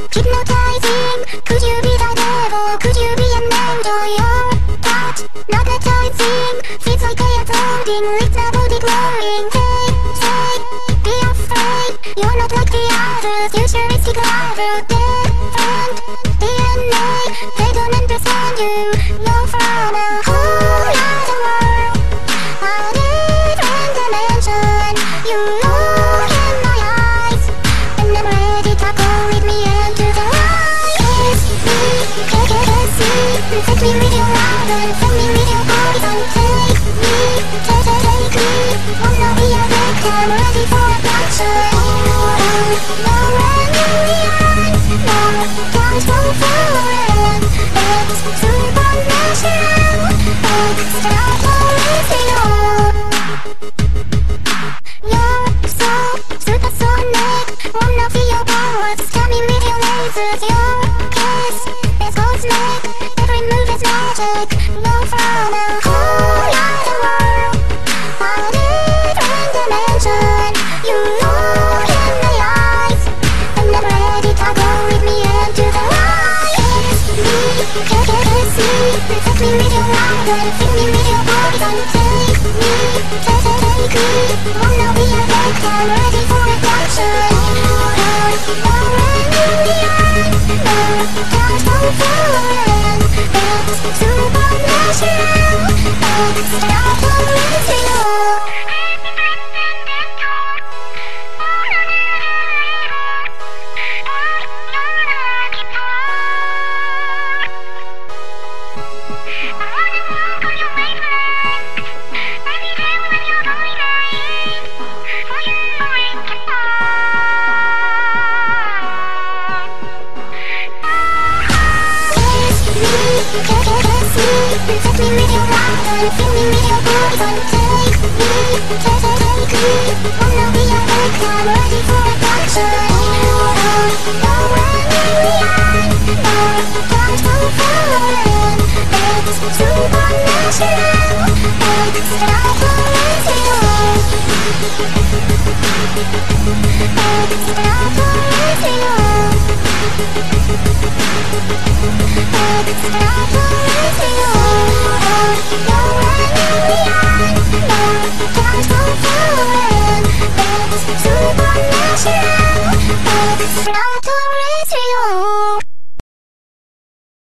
hypnotizing. Could you be the devil? Could you be an angel? You're hot, magnetizing. Feels like they are floating, lips the body glowing. Say, be afraid. You're not like the others. Futuristic rival, different DNA. They don't understand you. You're from a whole other world, a different dimension. You look in my eyes, and I'm ready to go with me into the light. Kiss me, kiss me, take me with your love and fill me with your poison. Take me, take me, wanna be a victim, ready for abduction. No one in the eyes, no, can't go forward. It's supernatural, extraterrestrial. You're so supersonic, wanna feel your powers, stab me with your lasers. Your kiss is cosmic, every move is magic. You're from a whole other world, a different dimension. You look in my eyes, and I'm ready to go with me into the light. Kiss me, take me with your love and fill me with your poison. Take me, take me, wanna be a victim, ready for abduction. No one in the eyes, no, can't go forward. It's supernatural, extraterrestrial. Take me with your love and fill me with your poison. Take me, wanna be a victim, ready for abduction. No one in the eyes, no, can't go forward. It's supernatural.